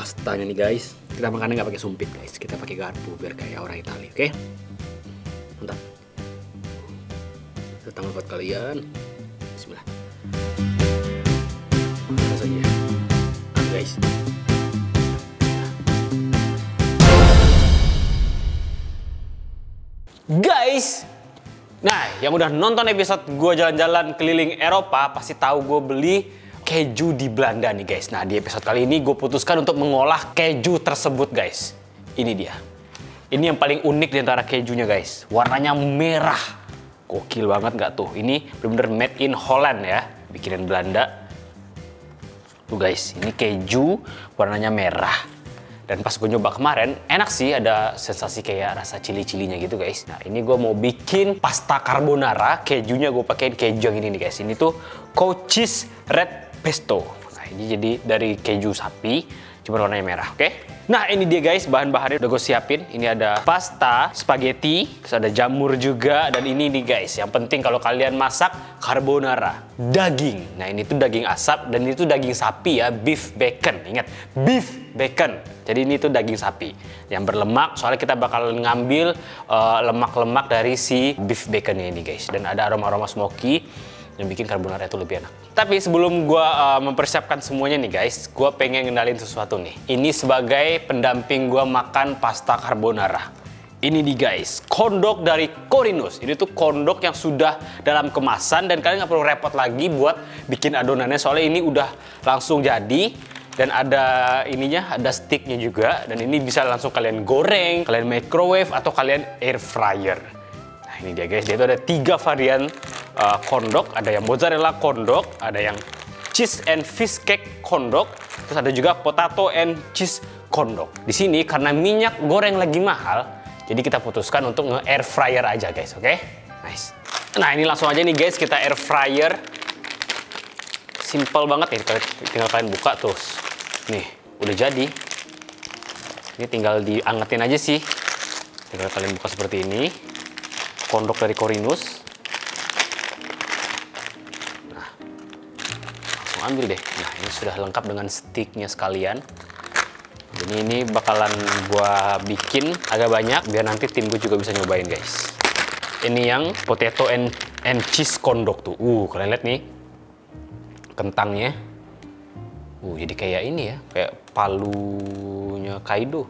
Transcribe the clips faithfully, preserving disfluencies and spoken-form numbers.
pastanya nih guys. Kita makannya nggak pakai sumpit guys, kita pakai garpu biar kayak orang Italia, oke? Mantap. Terutama buat kalian. Bismillah. Rasanya, ah, guys. Guys, nah yang udah nonton episode gue jalan-jalan keliling Eropa pasti tahu gue beli keju di Belanda nih guys. Nah di episode kali ini gue putuskan untuk mengolah keju tersebut guys. Ini dia. Ini yang paling unik di antara kejunya guys. Warnanya merah. Gokil banget nggak tuh? Ini bener-bener made in Holland ya. Bikinan Belanda. Tuh guys, ini keju warnanya merah. Dan pas gue nyoba kemarin, enak sih, ada sensasi kayak rasa cili-cilinya gitu guys. Nah ini gue mau bikin pasta carbonara, kejunya gue pakein keju yang ini nih guys. Ini tuh cow cheese red pesto. Nah ini jadi dari keju sapi, cuma warnanya merah, oke? Okay? Nah ini dia guys, bahan-bahannya udah gue siapin. Ini ada pasta, spaghetti, terus ada jamur juga, dan ini nih guys, yang penting kalau kalian masak carbonara, daging. Nah ini tuh daging asap, dan itu daging sapi ya, beef bacon. Ingat, beef bacon. Jadi ini tuh daging sapi yang berlemak, soalnya kita bakal ngambil lemak-lemak uh, dari si beef baconnya ini guys. Dan ada aroma-aroma smoky yang bikin carbonara itu lebih enak. Tapi sebelum gue uh, mempersiapkan semuanya nih guys, gue pengen ngenalin sesuatu nih. Ini sebagai pendamping gue makan pasta carbonara. Ini nih guys, kondok dari Corinus. Ini tuh kondok yang sudah dalam kemasan dan kalian nggak perlu repot lagi buat bikin adonannya, soalnya ini udah langsung jadi. Dan ada ininya, ada sticknya juga. Dan ini bisa langsung kalian goreng, kalian microwave, atau kalian air fryer. Nah ini dia guys, dia itu ada tiga varian uh, kondok. Ada yang mozzarella kondok, ada yang cheese and fish cake kondok, terus ada juga potato and cheese kondok. Di sini karena minyak goreng lagi mahal, jadi kita putuskan untuk nge-air fryer aja guys, oke? Okay? Nice. Nah ini langsung aja nih guys, kita air fryer. Simple banget nih, tinggal kalian buka terus. Nih, udah jadi. Ini tinggal diangetin aja sih. Tinggal kalian buka seperti ini. Kondok dari Corinus. Nah, langsung ambil deh. Nah, ini sudah lengkap dengan sticknya sekalian. Jadi ini bakalan gua bikin agak banyak, biar nanti tim gue juga bisa nyobain guys. Ini yang potato and, and cheese kondok tuh. Uh, kalian lihat nih. Kentangnya, uh jadi kayak ini ya, kayak palunya Kaido.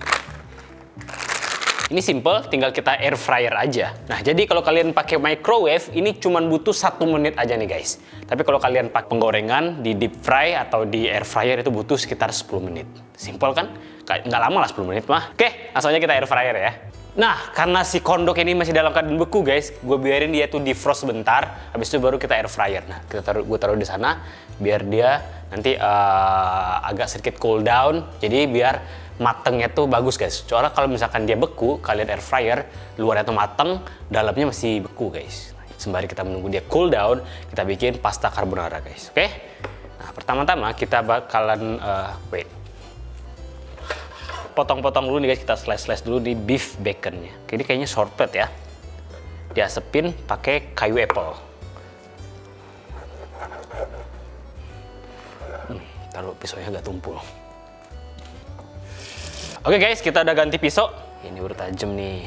Ini simple, tinggal kita air fryer aja. Nah jadi kalau kalian pakai microwave, ini cuma butuh satu menit aja nih guys. Tapi kalau kalian pakai penggorengan di deep fry atau di air fryer itu butuh sekitar sepuluh menit. Simple kan? Nggak lama lah sepuluh menit mah. Oke, langsung aja kita air fryer ya. Nah, karena si kondok ini masih dalam keadaan beku guys, gue biarin dia tuh di frost bentar, habis itu baru kita air fryer. Nah, kita taruh, gue taruh di sana, biar dia nanti uh, agak sedikit cool down, jadi biar matengnya tuh bagus guys. Soalnya kalau misalkan dia beku, kalian air fryer, luarnya tuh mateng, dalamnya masih beku guys. Nah, sembari kita menunggu dia cool down, kita bikin pasta carbonara guys, oke? Okay? Nah, pertama-tama kita bakalan, uh, wait. Potong-potong dulu nih guys, kita slice-slice dulu di beef baconnya. Ini kayaknya shortcut ya. Diasepin pakai kayu apple. Hmm, taruh pisaunya agak tumpul. Oke guys, kita udah ganti pisau. Ini udah tajam nih.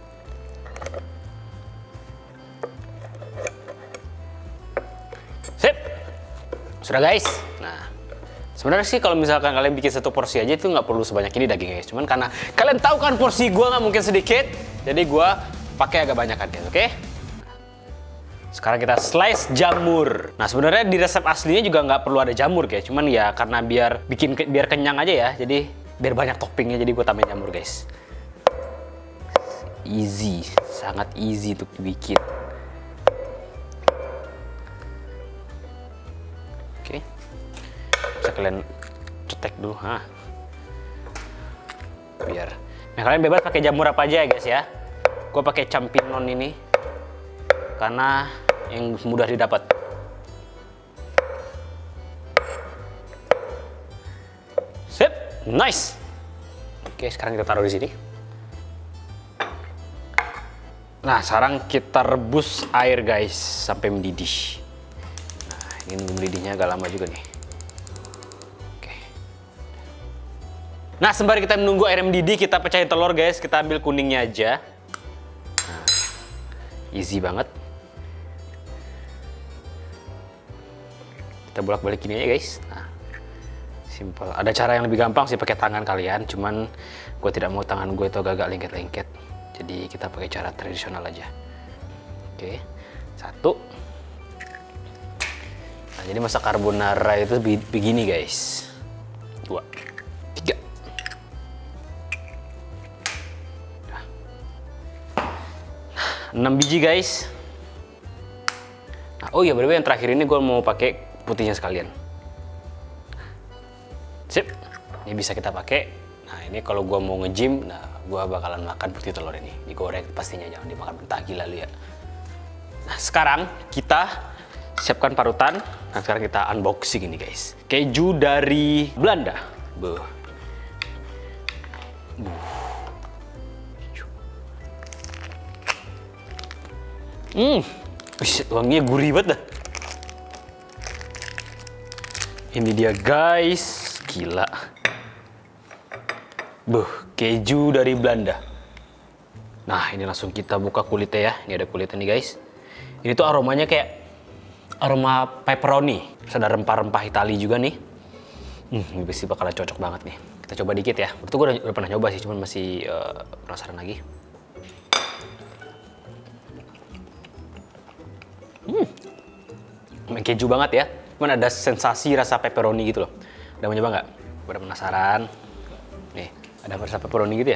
Sip. Sudah guys. Nah. Sebenarnya sih kalau misalkan kalian bikin satu porsi aja itu nggak perlu sebanyak ini dagingnya guys. Cuman karena kalian tahu kan porsi gua nggak mungkin sedikit, jadi gua pakai agak banyak kan guys, oke? Sekarang kita slice jamur. Nah sebenarnya di resep aslinya juga nggak perlu ada jamur guys. Cuman ya karena biar bikin biar kenyang aja ya, jadi biar banyak toppingnya, jadi gua tambahin jamur guys. Easy, sangat easy untuk dibikin. Oke. Bisa kalian cetek dulu, ha. Biar. Nah kalian bebas pakai jamur apa aja ya guys ya. Gue pakai champignon ini karena yang mudah didapat. Sip, nice. Oke, sekarang kita taruh di sini. Nah, sekarang kita rebus air guys sampai mendidih. Nah, ini nunggu mendidihnya agak lama juga nih. Oke. Nah, sembari kita menunggu air mendidih, kita pecahin telur guys. Kita ambil kuningnya aja. Nah, easy banget. Kita bolak-balik gini aja guys. Nah, simple. Ada cara yang lebih gampang sih pakai tangan kalian. Cuman gue tidak mau tangan gue itu agak lengket-lengket. Jadi kita pakai cara tradisional aja. Oke, satu. Nah, jadi masak carbonara itu begini guys. Dua, tiga. enam biji guys. Nah, oh iya, berarti yang terakhir ini gue mau pakai putihnya sekalian. Sip, ini bisa kita pakai. Nah, ini kalau gue mau nge-gym, nah gue bakalan makan putih telur ini. Digoreng pastinya, jangan dimakan mentah, gila lu ya. Nah, sekarang kita siapkan parutan. Nah, sekarang kita unboxing ini guys. Keju dari Belanda. Buh. Buh. Hmm, wih, wanginya gurih banget dah. Ini dia guys, gila. Buh, keju dari Belanda. Nah, ini langsung kita buka kulitnya ya. Ini ada kulitnya nih guys. Ini tuh aromanya kayak aroma pepperoni. Terus ada rempah-rempah Itali juga nih. Hmm, ini pasti bakalan cocok banget nih. Kita coba dikit ya. Itu gue udah, udah pernah nyoba sih, cuman masih uh, penasaran lagi. Hmm, keju banget ya. Cuman ada sensasi rasa pepperoni gitu loh. Udah mau nyoba nggak? Udah penasaran? Nih, ada rasa pepperoni gitu ya.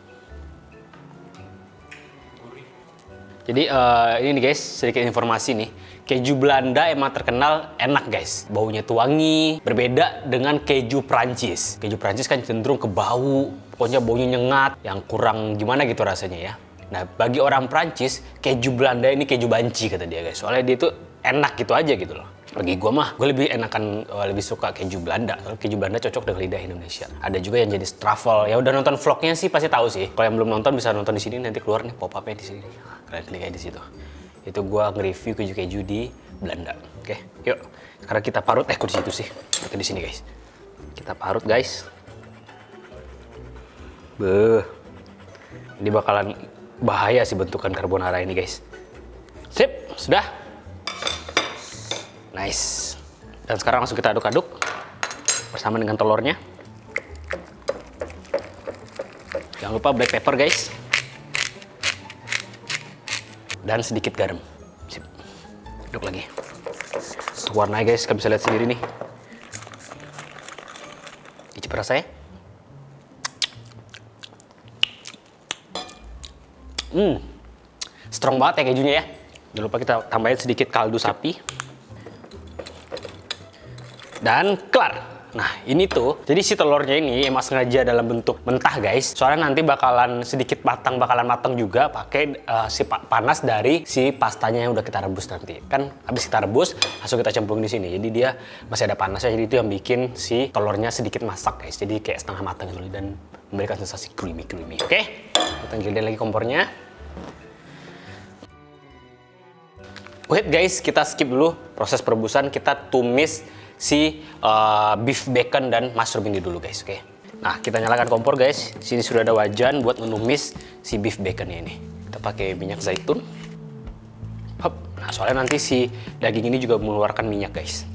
Jadi uh, ini nih guys, sedikit informasi nih. Keju Belanda emang terkenal enak guys. Baunya tuh wangi, berbeda dengan keju Prancis. Keju Prancis kan cenderung ke bau, pokoknya baunya nyengat, yang kurang gimana gitu rasanya ya. Nah, bagi orang Prancis, keju Belanda ini keju banci kata dia guys. Soalnya dia itu enak gitu aja gitu loh. Bagi gue mah, gue lebih enakan, lebih suka keju Belanda. Soalnya keju Belanda cocok dengan lidah Indonesia. Ada juga yang jadi truffle. Ya udah nonton vlognya sih pasti tahu sih. Kalau yang belum nonton bisa nonton di sini, nanti keluar nih pop-upnya di sini. Kalian klik aja di situ. Itu gue nge-review keju-keju di Belanda. Oke, yuk. Sekarang kita parut. Eh, kok di situ sih? Atau di sini guys. Kita parut guys. Beuh. Ini bakalan bahaya sih bentukan carbonara ini guys. Sip, sudah. Nice. Dan sekarang langsung kita aduk-aduk bersama dengan telurnya. Jangan lupa black pepper guys. Dan sedikit garam. Sip. Aduk lagi. Warnanya guys, kalian bisa lihat sendiri nih. Icip rasanya. Hmm, strong banget ya kejunya ya. Jangan lupa kita tambahin sedikit kaldu sapi. Dan kelar. Nah, ini tuh, jadi si telurnya ini emang sengaja dalam bentuk mentah guys. Soalnya nanti bakalan sedikit matang, bakalan matang juga pakai uh, si panas dari si pastanya yang udah kita rebus nanti. Kan habis kita rebus, langsung kita cemplung di sini. Jadi dia masih ada panasnya, jadi itu yang bikin si telurnya sedikit masak guys. Jadi kayak setengah matang gitu dan memberikan sensasi creamy-creamy. Oke, kita gilirin lagi kompornya. Wait guys, kita skip dulu proses perebusan, kita tumis si uh, beef bacon dan mushroom ini dulu guys, oke. Nah, kita nyalakan kompor guys. Sini sudah ada wajan buat menumis si beef baconnya ini. Kita pakai minyak zaitun. Hop. Nah, soalnya nanti si daging ini juga mengeluarkan minyak guys.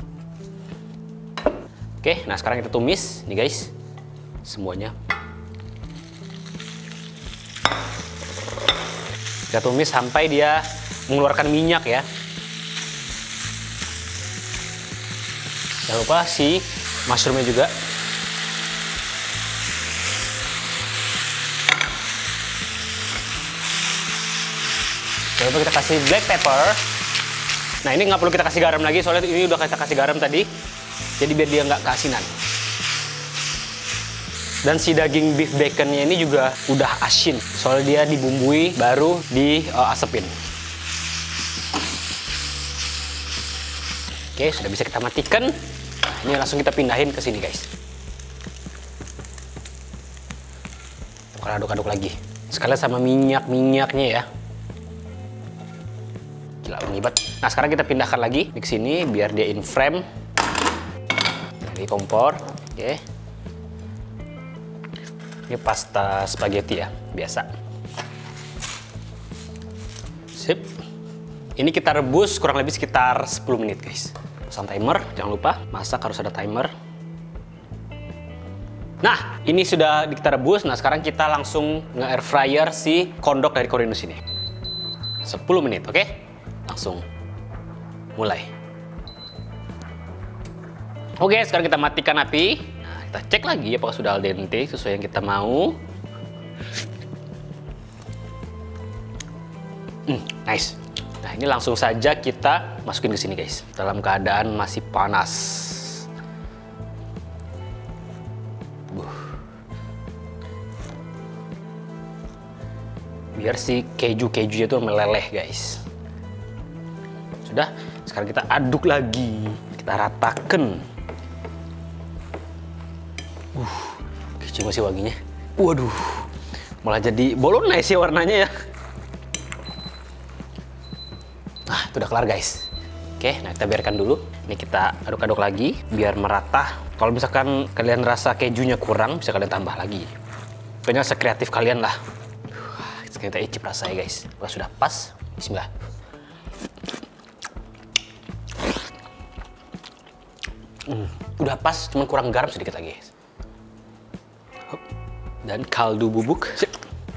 Oke, nah sekarang kita tumis nih guys, semuanya. Kita tumis sampai dia mengeluarkan minyak ya. Jangan lupa si mushroomnya juga. Jangan lupa kita kasih black pepper. Nah, ini nggak perlu kita kasih garam lagi, soalnya ini udah kita kasih garam tadi. Jadi biar dia nggak keasinan. Dan si daging beef baconnya ini juga udah asin, soalnya dia dibumbui baru diasepin. Oke, sudah bisa kita matikan. Nah, ini langsung kita pindahin ke sini guys. Kita aduk-aduk lagi. Sekalian sama minyak-minyaknya ya. Gila, wangi banget. Nah, sekarang kita pindahkan lagi ke sini biar dia in frame. Dari kompor. Oke. Ini pasta spaghetti ya, biasa. Sip. Ini kita rebus kurang lebih sekitar sepuluh menit guys. Pasang timer, jangan lupa masak harus ada timer. Nah, ini sudah kita rebus. Nah, sekarang kita langsung nge-air fryer si kondok dari Corvinus ini. sepuluh menit, oke? Langsung mulai. Oke, sekarang kita matikan api. Nah, kita cek lagi apakah sudah al dente sesuai yang kita mau. Hmm, nice. Nah, ini langsung saja kita masukin ke sini guys. Dalam keadaan masih panas. Uh. Biar si keju-kejunya itu meleleh guys. Sudah, sekarang kita aduk lagi. Kita ratakan. Uh, keju masih wanginya. Waduh, malah jadi bolognese ya warnanya ya. Nah, itu udah kelar guys. Oke, nah kita biarkan dulu. Ini kita aduk-aduk lagi biar merata. Kalau misalkan kalian rasa kejunya kurang, bisa kalian tambah lagi. Pokoknya sekreatif kalian lah. Sekarang kita icip rasanya guys. Kalau sudah pas, bismillah. Hmm, udah pas, cuman kurang garam sedikit lagi guys. Dan kaldu bubuk. Sip.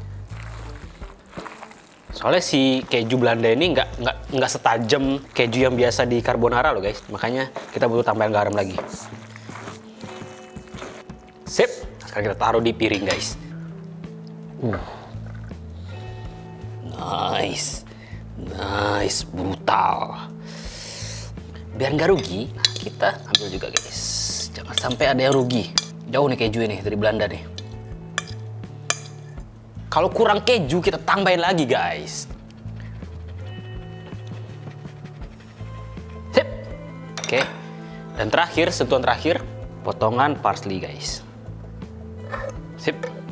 Soalnya si keju Belanda ini nggak nggak nggak setajam keju yang biasa di carbonara loh guys. Makanya kita butuh tambahan garam lagi. Sip. Sekarang kita taruh di piring guys. Uh. Nice. Nice. Brutal. Biar nggak rugi, kita ambil juga guys. Jangan sampai ada yang rugi. Jauh nih keju ini dari Belanda nih. Kalau kurang keju, kita tambahin lagi, guys. Sip. Oke. Dan terakhir, sentuhan terakhir, potongan parsley, guys. Sip.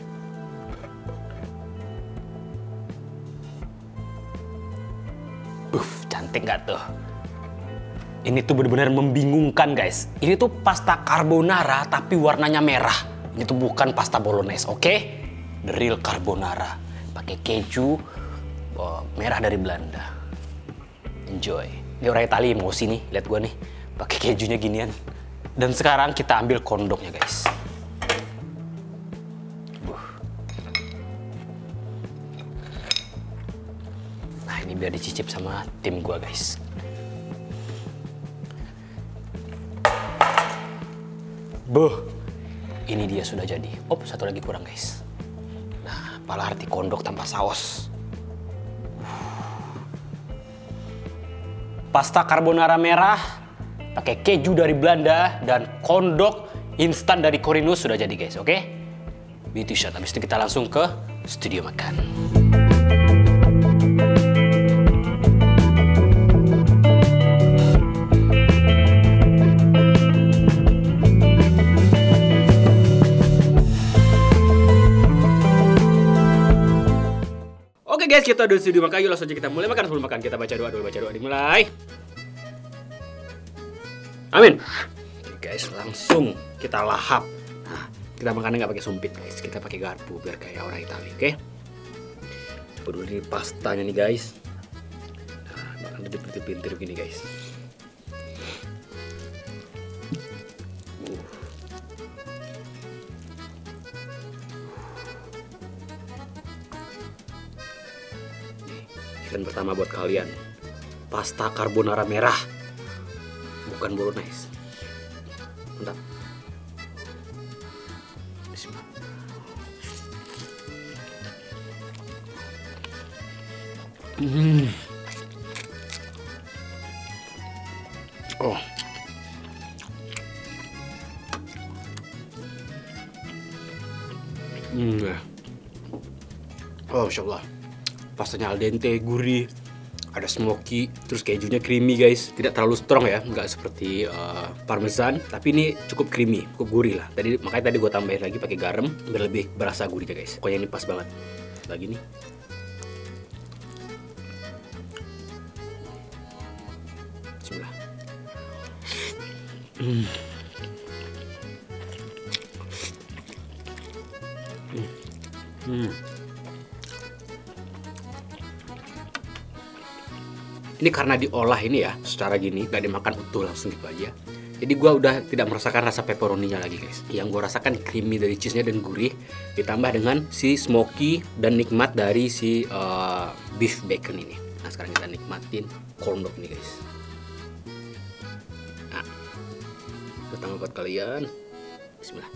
Uff, cantik nggak tuh? Ini tuh benar-benar membingungkan, guys. Ini tuh pasta carbonara, tapi warnanya merah. Ini tuh bukan pasta bolognese, oke? Okay? The real carbonara, pakai keju oh, merah dari Belanda. Enjoy. Ini orang Italia emosi nih, lihat gua nih, pakai kejunya ginian. Dan sekarang kita ambil kondoknya guys. Uh. Nah ini biar dicicip sama tim gua guys. Buh, ini dia sudah jadi. Oh satu lagi kurang guys. Pala hati kondok tanpa saus. Pasta carbonara merah, pakai keju dari Belanda, dan kondok instan dari Corvinus sudah jadi guys, oke? Okay? Beauty shot, habis itu kita langsung ke studio makan. Oke guys, kita udah di studio makan. Yuk langsung aja kita mulai makan. Sebelum makan kita baca doa dulu, baca doa dimulai. Amin. Oke guys, langsung kita lahap. Nah, kita makannya nggak pakai sumpit guys, kita pakai garpu biar kayak orang Italia, oke? Coba dulu ini pastanya nih guys. Nah, makan pintir-pintir gini guys. Dan pertama buat kalian, pasta carbonara merah, bukan bolognese. Mantap. Bismillah. Hmm. Oh. Hmm. Oh, masya Allah. Pastanya al dente, gurih, ada smoky, terus kejunya creamy guys. Tidak terlalu strong ya, nggak seperti uh, parmesan, tapi ini cukup creamy, cukup gurih lah. Tadi makanya tadi gue tambahin lagi pakai garam biar lebih berasa gurihnya guys. Pokoknya ini pas banget. Lagi nih. Bismillah. Hmm. Hmm. Ini karena diolah ini ya, secara gini, gak dimakan utuh langsung gitu aja. Jadi gue udah tidak merasakan rasa pepperoninya lagi guys. Yang gue rasakan creamy dari cheese-nya dan gurih, ditambah dengan si smoky dan nikmat dari si uh, beef bacon ini. Nah sekarang kita nikmatin corn dog nih guys. Nah, pertama buat kalian. Bismillah.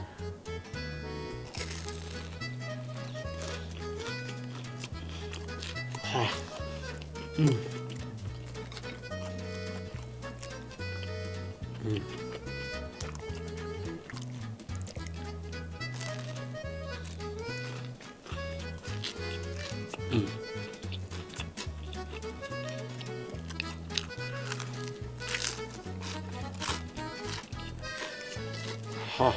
Hah. Hmm. Hmm. Hmm. Hah.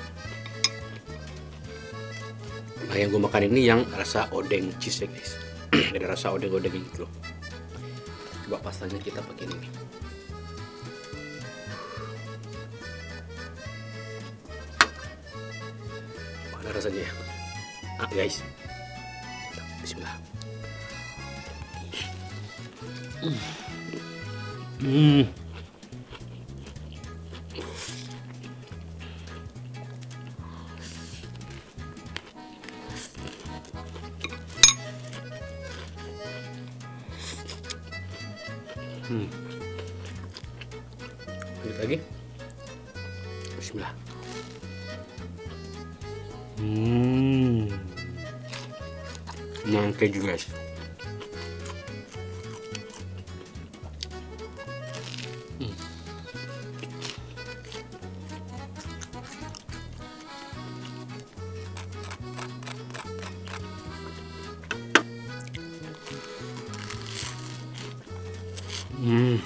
Nah yang gue makan ini yang rasa odeng cheese ya guys. Ada rasa odeng-odeng gitu loh. Coba pastanya kita pakai ini. Mana rasanya ya? Ah guys. Bismillah. Hmm. Hmm. Hmm. Lanjut lagi. Bismillah. Hmm. Nah, keju guys. Hmm. Hmm.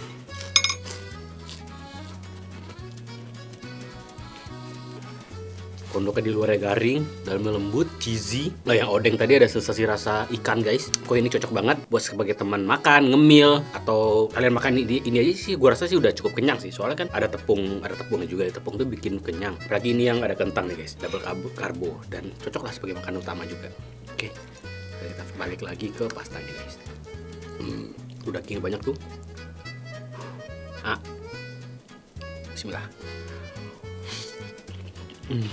Kondoknya di luarnya garing, dalamnya lembut, cheesy. Nah yang odeng tadi ada sensasi rasa ikan guys. Kok ini cocok banget buat sebagai teman makan, ngemil, atau kalian makan ini, ini aja sih. Gua rasa sih udah cukup kenyang sih. Soalnya kan ada tepung, ada tepungnya juga. Tepung tuh bikin kenyang. Apalagi ini yang ada kentang nih guys, double karbo dan cocok lah sebagai makanan utama juga. Oke, kita balik lagi ke pastanya guys. Hmm, udah daging banyak tuh. Ah, bismillah. Hmm.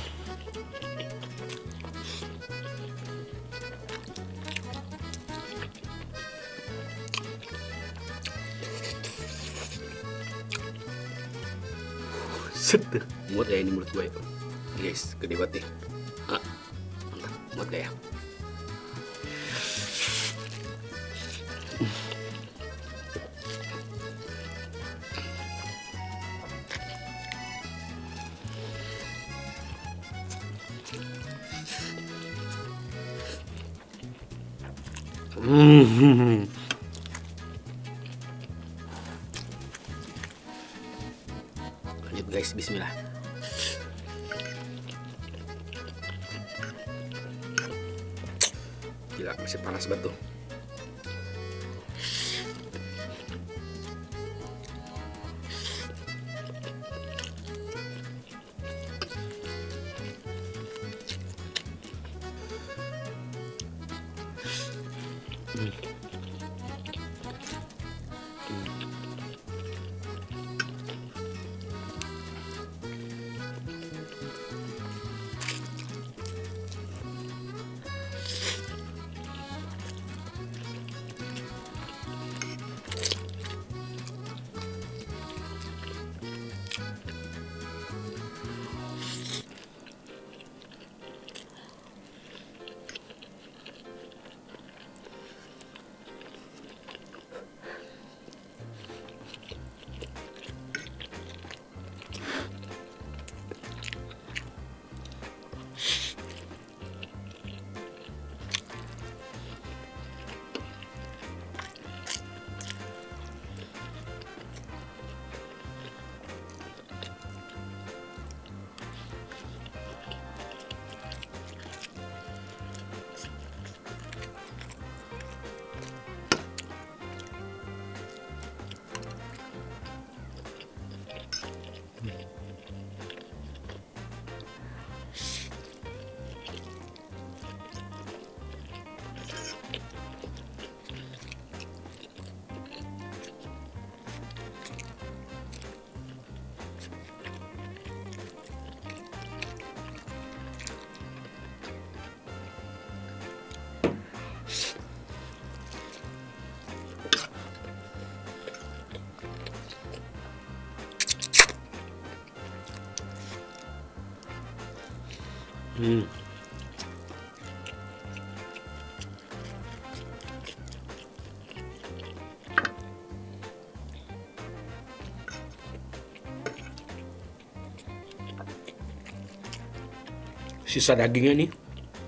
Set, muat ya ini mulut gue itu. Guys, gede banget nih. Ah, mantap, muat gak ya? Hmm. Lanjut guys, bismillah. Gila, masih panas banget tuh. Hmm. Hmm. Sisa dagingnya nih.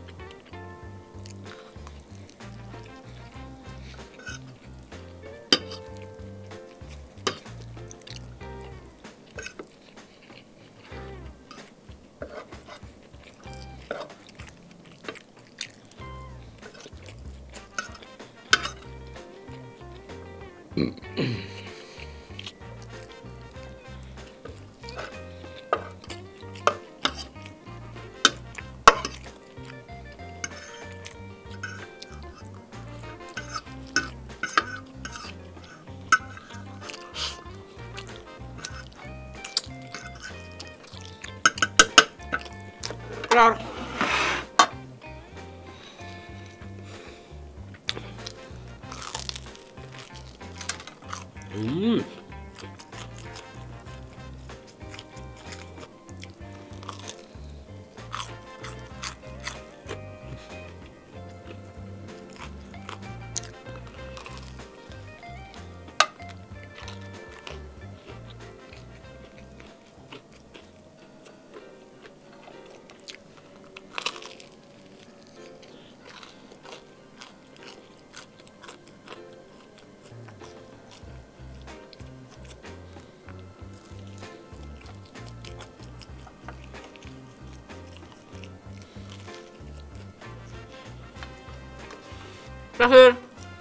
Kelar. Hmm. Terakhir.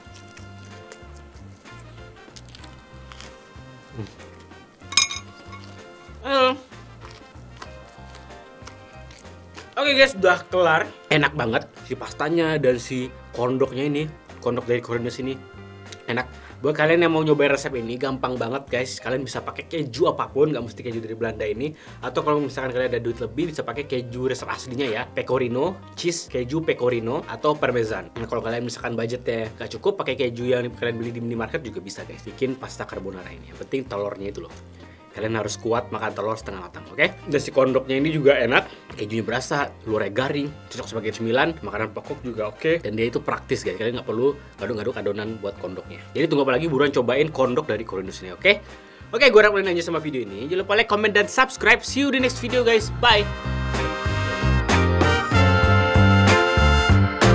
Hmm. Oke guys, udah kelar. Enak banget si pastanya dan si kondoknya ini. Kondok dari Corindus ini enak. Buat kalian yang mau nyobain resep ini, gampang banget guys. Kalian bisa pakai keju apapun, nggak mesti keju dari Belanda ini. Atau kalau misalkan kalian ada duit lebih, bisa pakai keju resep aslinya ya, pecorino, cheese, keju pecorino, atau parmesan. Nah kalau kalian misalkan budgetnya nggak cukup, pakai keju yang kalian beli di minimarket juga bisa guys. Bikin pasta carbonara ini. Yang penting telurnya itu loh. Kalian harus kuat makan telur setengah matang, oke? Okay? Dan si kondoknya ini juga enak, kejunya berasa, telurnya garing, cocok sebagai cemilan, makanan pokok juga oke. Okay. Dan dia itu praktis guys, kalian nggak perlu ngaduk-ngaduk adonan buat kondoknya. Jadi tunggu apa lagi, buruan cobain kondok dari Corindus ini, oke? Okay? Oke, okay, gue harap kalian aja sama video ini. Jangan lupa like, comment, dan subscribe. See you di next video guys, bye!